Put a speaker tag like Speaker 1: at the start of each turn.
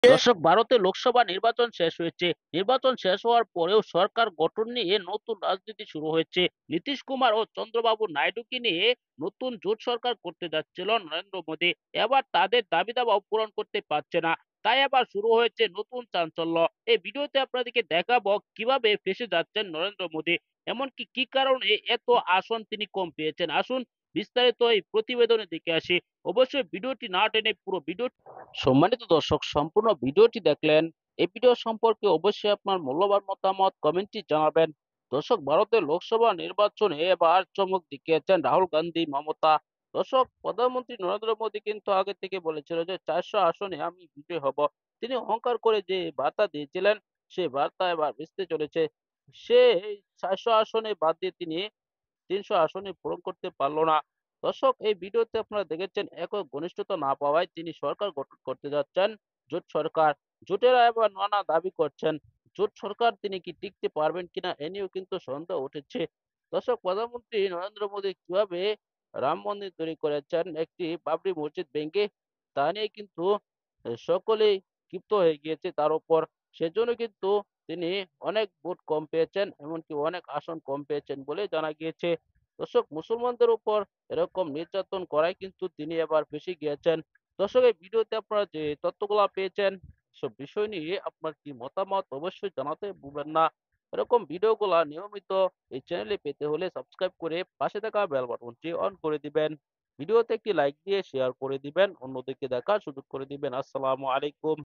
Speaker 1: দর্শক, ভারতে লোকসভা নির্বাচন শেষ হয়েছে। নির্বাচন শেষ হওয়ার পরেও সরকার গঠন নিয়ে নতুন রাজনীতি শুরু হয়েছে। নীতিশ কুমার ও চন্দ্রবাবু নাইডুকে নিয়ে নতুন জোট সরকার করতে যাচ্ছিল নরেন্দ্র মোদী। এবার তাদের দাবি দাবাও পূরণ করতে পারছে না, তাই আবার শুরু হয়েছে নতুন চাঞ্চল্য। এই ভিডিওতে আপনাদেরকে দেখাবো কিভাবে ফেঁসে যাচ্ছেন নরেন্দ্র মোদী, এমনকি কি কারণে এত আসন তিনি কম পেয়েছেন। আসুন বিস্তারিত এই প্রতিবেদনে দেখে আসি। অবশ্যই ভিডিওটি না টেনে পুরো ভিডিও। সম্মানিত দর্শক, সম্পূর্ণ ভিডিওটি দেখলেন। এই ভিডিও সম্পর্কে অবশ্যই আপনার মূল্যবান মতামত কমেন্টে জানাবেন। দর্শক, ভারতের লোকসভা নির্বাচনে এবার চমক দেখিয়েছেন রাহুল গান্ধী, মমতা। দর্শক, প্রধানমন্ত্রী নরেন্দ্র মোদী কিন্তু আগে থেকে বলেছিল যে 400 আসনে আমি বিজয়ী হব। তিনি অহংকার করে যে বার্তা দিয়েছিলেন, সেই বার্তা এবার ভেস্তে চলেছে। সে 400 আসনে বাদ দিয়ে তিনি 300 আসনই পূরণ করতে পারলো না। দর্শক, এই ভিডিওতে আপনারা দেখেছেন একক ঘনিষ্ঠতা না পাওয়ায় তিনি সরকার গঠন করতে যাচ্ছেন, জোট সরকার। জোটেরা এবার নানা দাবি করছেন, জোট সরকার তিনি কি টিকতে পারবেন কিনা এ নিয়েও কিন্তু সন্দেহ উঠেছে। দর্শক, প্রধানমন্ত্রী নরেন্দ্র মোদী কিভাবে রাম মন্দির তৈরি করেছেন একটি বাবরি মসজিদ ভেঙে, তা নিয়ে কিন্তু সকলেই ক্ষিপ্ত হয়ে গিয়েছে তার উপর। সেজন্য কিন্তু তিনি অনেক ভোট কম পেয়েছেন, এমনকি অনেক আসন কম পেয়েছেন বলে জানা গিয়েছে। দর্শক, মুসলমানদের উপর এরকম নির্যাতন করায় কিন্তু তিনি এবার ফেঁসে গিয়েছেন। দর্শক, এই ভিডিওতে আপনারা যে তথ্যগুলা পেয়েছেন, সব বিষয় নিয়ে আপনার কি মতামত অবশ্যই জানাতে ভুলবেন না। এরকম ভিডিওগুলা নিয়মিত এই চ্যানেলে পেতে হলে সাবস্ক্রাইব করে পাশে থাকা বেল বাটনটি অন করে দিবেন। ভিডিওতে একটি লাইক দিয়ে শেয়ার করে দিবেন, অন্যদেরকে দেখার সুযোগ করে দিবেন। আসসালামু আলাইকুম।